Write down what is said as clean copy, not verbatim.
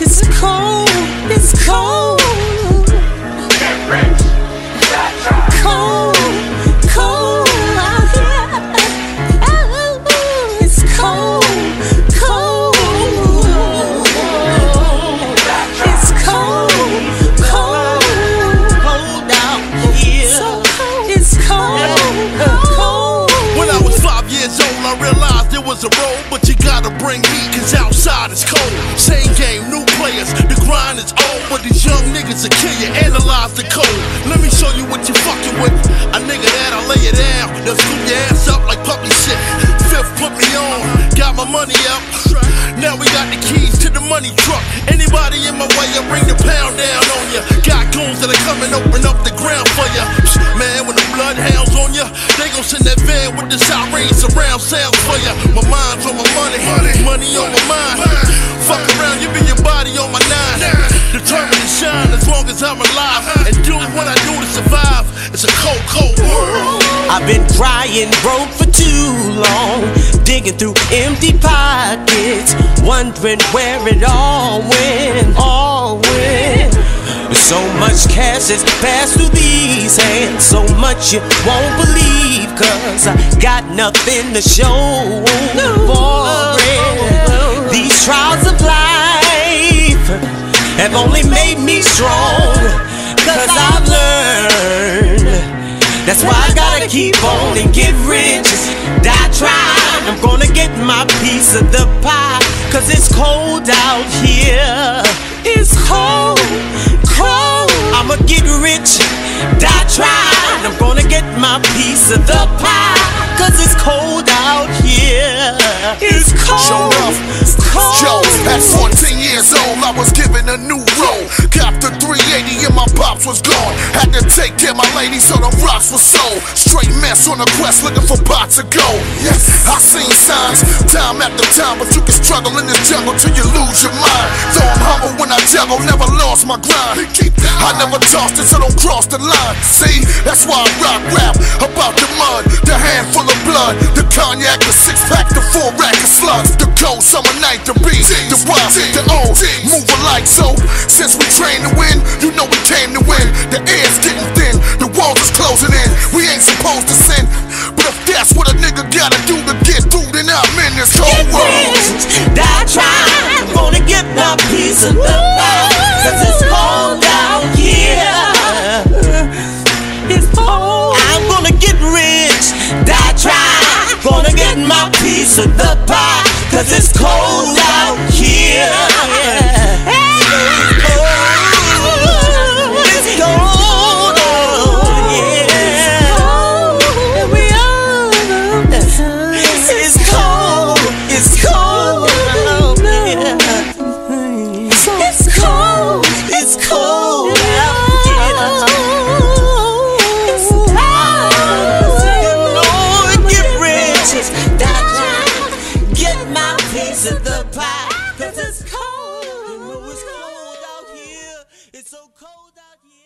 It's cold, it's cold. Get rich, cold, cold out here. Oh, it's cold, cold. It's cold, cold, cold out here. So cold, it's cold, cold. When I was 5 years old, I realized there was a road, but you gotta bring heat, cause outside it's cold. Same game, new players, the grind is old, but these young niggas will kill you, analyze the code. Let me show you what you fucking with. A nigga that'll lay it down, they'll scoop your ass up like puppy shit. Fifth put me on, got my money up. Now we got the keys to the money truck. Anybody in my way, I bring the pound down on ya. Got goons that are coming, open up the ground for ya. Man, when the bloodhounds on ya, they gon' send that van with the sirens surround sounds for ya. My mind's on my money, money on my mind. Fuck around, you be your body on my nine. Determined to shine as long as I'm alive, and do what I do to survive. It's a cold, cold world. I've been crying broke for too long, digging through empty pockets, wondering where it all went, all went. So much cash has passed through these hands, so much you won't believe, cause I got nothing to show for it. These trials of life have only made me strong, cause I've learned. That's why I gotta keep on and get rich, die trying. I'm gonna get my piece of the pie, cause it's cold out here. It's cold, cold. I'ma get rich, die trying. I'm gonna get my piece of the pie, cause it's cold out here. It's cold, show off. cold. Joe, at 14 years old, I was given a new role. Got the 380 and my pops was gone. Had to take care of my lady, so the rocks were sold. Straight mess on a quest, looking for pots of gold. Yes, I seen signs, time after time, but you can struggle in this jungle till you lose your mind. Though I'm humble when I juggle, never lost my grind. I never tossed it, so don't cross the line. See, that's why I rock rap about the mud, the handful of blood, the cognac, the 6-pack, the 4-rack of slugs, the cold summer night, the beat, the wild, the old, move alike. So since we trained to win, you know we came to win. The air's getting thin, the walls is closing in. We ain't supposed to sin, but if that's what a nigga gotta do to get through, then I'm in this whole world. Die trying, I'm gonna get my piece of the pie, cause it's cold out here. It's cold. I'm gonna get rich, die trying, gonna get my piece of the pie, cause it's cold out here. It's cold, yeah. It's cold, it's cold, yeah. It's cold, it's cold out here. It's cold, Lord, get rich, get my piece of the pie, cause it's cold. You know it's cold out here. It's so cold out here.